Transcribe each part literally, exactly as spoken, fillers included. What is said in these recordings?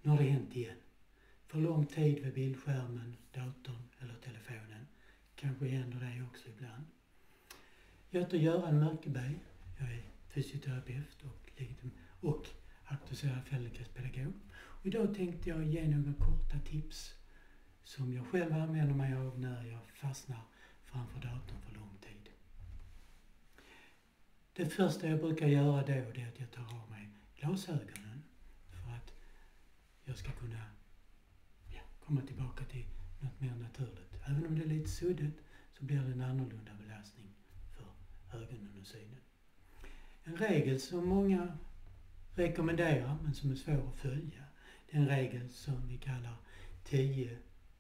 Nu har det hänt igen. För lång tid vid bildskärmen, datorn eller telefonen. Kanske händer det också ibland. Jag heter Göran Mörkeberg. Jag är fysioterapeut och, legitim- och auktoriserad föräldrakretspedagog. Och idag tänkte jag ge några korta tips som jag själv använder mig av när jag fastnar framför datorn för lång tid. Det första jag brukar göra då är att jag tar av mig glasögonen för att jag ska kunna ja, komma tillbaka till något mer naturligt. Även om det är lite suddigt så blir det en annorlunda belastning för ögonen och synen. En regel som många rekommenderar men som är svår att följa, det är en regel som vi kallar tio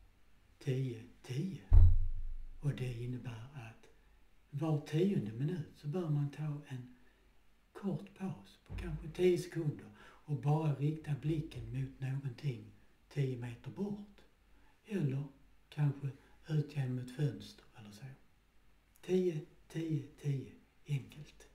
tio tio. Och det innebär att var tionde minut så bör man ta en kort paus på kanske tio sekunder och bara rikta blicken mot någonting tio meter bort. Eller kanske ut genom ett fönster eller så. tio tio tio, enkelt.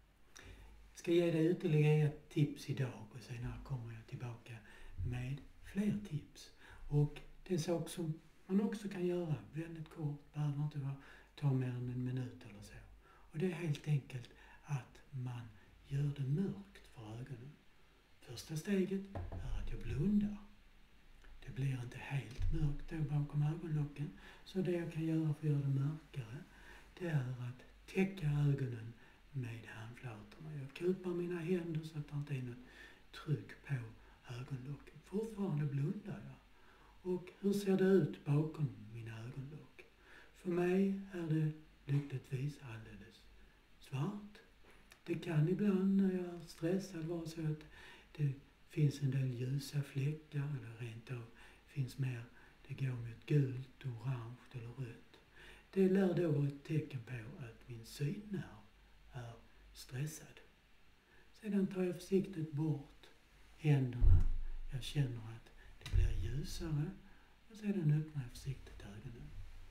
Jag ska ge dig ytterligare ett tips idag och senare kommer jag tillbaka med fler tips. Och det är en sak som man också kan göra väldigt kort, behöver inte vara, ta mer än en minut eller så. Och det är helt enkelt att man gör det mörkt för ögonen. Första steget är att jag blundar. Det blir inte helt mörkt då bakom ögonlocken, så det jag kan göra för att göra det mörkare, det är att täcka ögonen med handflatorna. Jag kupar mina händer så att det inte är något tryck på ögonlocken. Fortfarande blundar jag. Och hur ser det ut bakom mina ögonlock? För mig är det lyckligtvis alldeles svart. Det kan ibland när jag är stressad vara så att det finns en del ljusa fläckar eller rent av finns mer, det går mot gult, orange eller rött. Det lär då vara ett tecken på att min synnerv är stressad. Sedan tar jag försiktigt bort händerna. Jag känner att det blir ljusare och sedan öppnar jag försiktigt ögonen.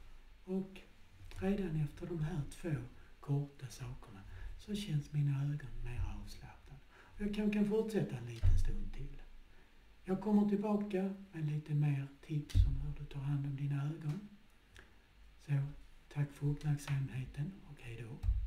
Och redan efter de här två korta sakerna så känns mina ögon mer avslappnade. Och jag kan, kan fortsätta en liten stund till. Jag kommer tillbaka med lite mer tips om hur du tar hand om dina ögon. Så tack för uppmärksamheten och hej då.